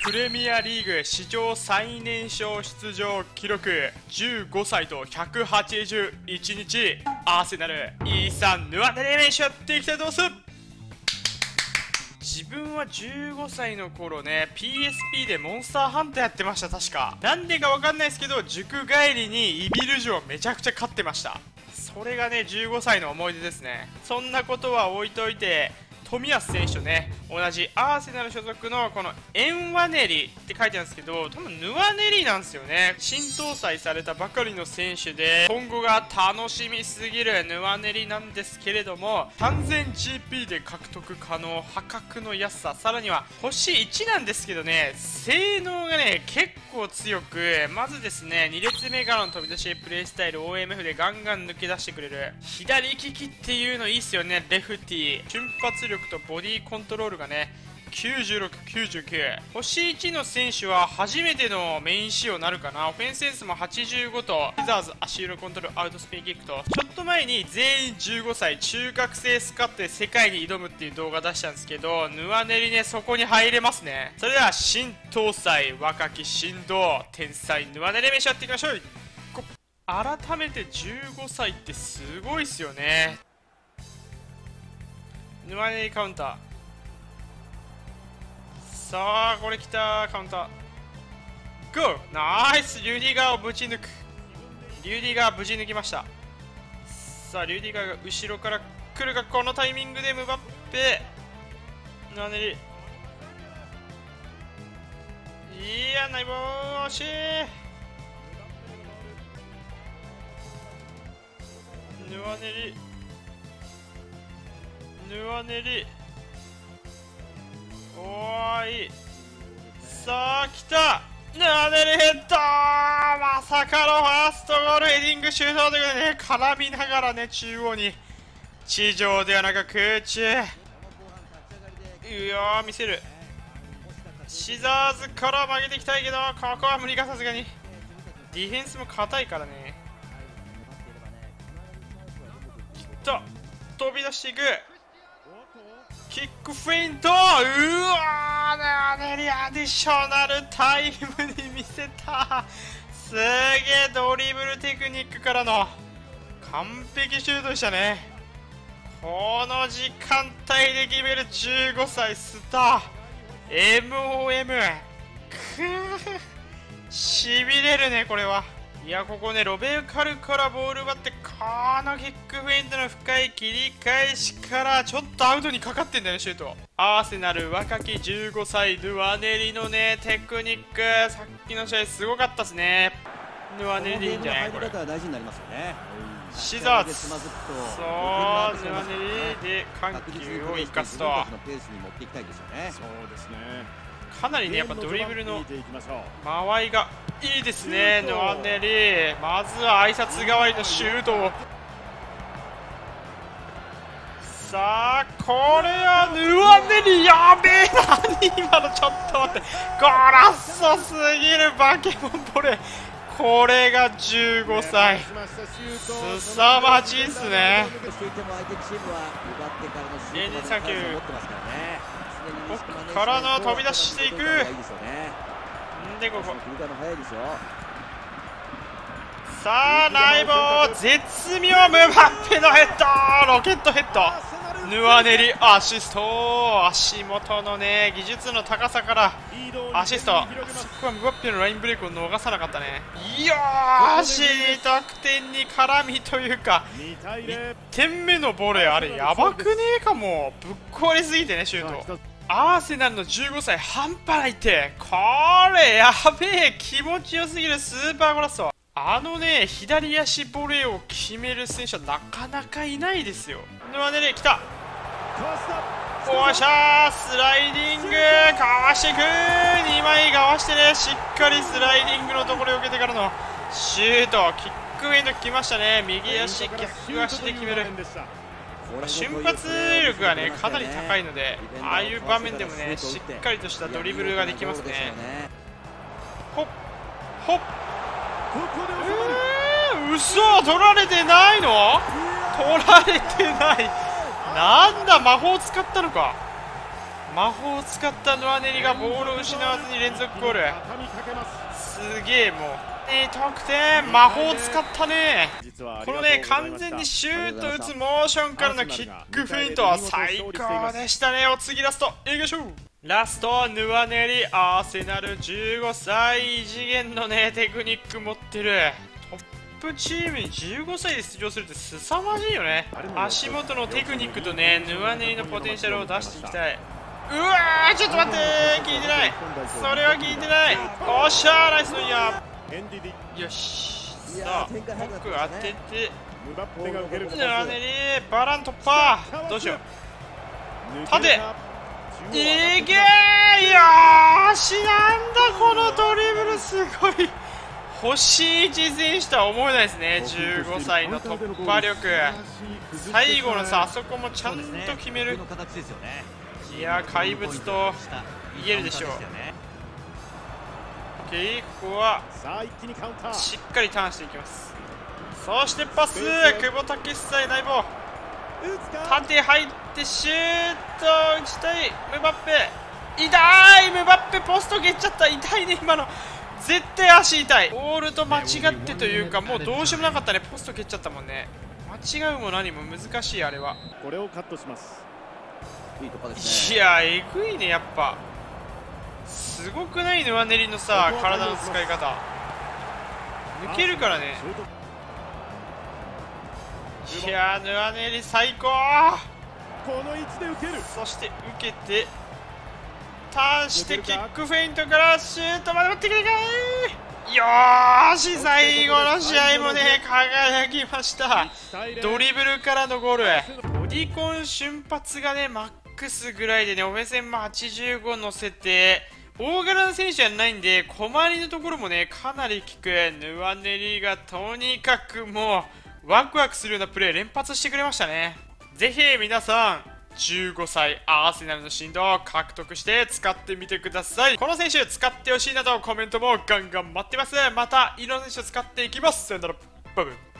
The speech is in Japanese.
プレミアリーグ史上最年少出場記録15歳と181日、アーセナルイーサン・ヌアネレメンシやっていきたいと思います。自分は15歳の頃ね PSP でモンスターハンターやってました。確かなんでかわかんないですけど、塾帰りにイビル城めちゃくちゃ勝ってました。それがね15歳の思い出ですね。そんなことは置いといて、冨安選手とね同じアーセナル所属のこのエンワネリって書いてあるんですけど、多分ヌワネリなんですよね。新搭載されたばかりの選手で今後が楽しみすぎるヌワネリなんですけれども、 3000GP で獲得可能、破格の安さ、さらには星1なんですけどね、性能がね結構強く、まずですね2列目からの飛び出しプレイスタイル OMF でガンガン抜け出してくれる左利きっていうのいいっすよね。レフティ瞬発力とボディコントロールがね96、99、星1の選手は初めてのメイン仕様になるかな。オフェンスセンスも85とウィザーズ足色コントロールアウトスピンキックと、ちょっと前に全員15歳中学生スカットで世界に挑むっていう動画出したんですけど、ヌワネリねそこに入れますね。それでは新搭載若き神童天才ヌワネリ召し上がっていきましょう。改めて15歳ってすごいっすよね。ヌワネリカウンター、さあこれきた、カウンターゴー、ナイス、リュディガーをぶち抜く。リュディガーぶち抜きました。さあリュディガーが後ろから来るが、このタイミングでムバッペ、ヌワネリ、いやナイボー、惜しい。ヌワネリ、ヌワネリ、おーいい。さあ来た、ヌワネリヘッドー、まさかのファーストゴール、ヘディングシュートということでね、絡みながらね中央に、地上ではなく空中、うわー見せる。シザーズから曲げていきたいけど、ここは無理か、さすがにディフェンスも硬いからね。きた、飛び出していく、キックフェイント、うわー、ヌワネリアディショナルタイムに見せた。すげえドリブルテクニックからの完璧シュートでしたね。この時間帯で決める15歳スター MOM、 しびれるねこれは。いやここねロベルカルからボール奪って、このキックフェイントの深い切り返しからちょっとアウトにかかってんだよねシュート。アーセナル若き15歳ヌワネリのねテクニック、さっきの試合すごかったですね。ヌワネリでいいんじゃないこれ。シザーズ、そうヌワネリで緩急を生かすと、かなりねやっぱドリブルの間合いがいいですね。ヌワネリ、まずは挨拶代わりのシュートを、さあこれはヌワネリ、やべえ、何今の、ちょっと待って、ゴラッソすぎるバケモンボレー、これが15歳、すさまじいっすね。連日3球奥からの飛び出していく。んでここ、さあナイボー、絶妙、ムバッペのヘッド、ロケットヘッド、ヌワネリアシスト、足元のね技術の高さからアシスト、そこはムバッペのラインブレイクを逃さなかったね。よーし、2得点に絡みというか1点目のボレー、あれやばくねえかも、ぶっ壊れすぎてねシュート。アーセナルの15歳半端ないって、これやべえ、気持ちよすぎるスーパーゴラッソ。あのね左足ボレーを決める選手はなかなかいないですよ。ヌワネリ来た、おっしゃー、スライディングかわしていく、2枚かわしてね、しっかりスライディングのところを受けてからのシュート、キックフェイント来ましたね。右足逆足で決める、瞬発力がねかなり高いので、ああいう場面でもねしっかりとしたドリブルができますね。ほっほっ、嘘、取られてないの、取られてない、なんだ魔法使ったのか。 魔法を使ったヌアネリがボールを失わずに連続ゴール。すげえ、もう得点、魔法を使ったね。このね、完全にシュート打つモーションからのキックフェイントは最高でしたね。お次ラストいきましょう。ラストヌアネリ、アーセナル15歳、異次元のねテクニック持ってる。トップチームに15歳で出場するって凄まじいよね。足元のテクニックとねヌアネリのポテンシャルを出していきたい。うわー、ちょっと待ってー、聞いてない、それは聞いてない。おっしゃー、ナイスのイヤー。よし、さあ僕当ててヌアネリ、バラン突破、どうしよう、縦いけー、よーし、なんだこのドリブル、すごい。星1選手とは思えないですね。15歳の突破力、最後のさ、あそこもちゃんと決める。いやー、怪物と言えるでしょう。OK、ここはしっかりターンしていきます。そしてパス、久保建英内棒、縦入ってシュート打ちたい。ムバッペ痛い、ムバッペポスト蹴っちゃった、痛いね今の、絶対足痛い。ボールと間違ってというか、もうどうしようもなかったね、ポスト蹴っちゃったもんね。間違うも何も難しい、あれは。 これをカットします。 いや、えぐいね、やっぱすごくない？ヌアネリのさ、体の使い方抜けるからね。いやー、ヌアネリ最高。そして受けてターンしてキックフェイントからシュートまで持ってくれかい。よーし、最後の試合もね輝きました。ドリブルからのゴール、ボディコン瞬発がねマックスぐらいでね、オフェセンも85乗せて、大柄な選手じゃないんで小回りのところもねかなり効く。ヌアネリがとにかくもうワクワクするようなプレー連発してくれましたね。ぜひ皆さん15歳アーセナルの振動を獲得して使ってみてください。この選手使ってほしいなどコメントもガンガン待ってます。またいろんな選手を使っていきます。さよなら、バイバイ。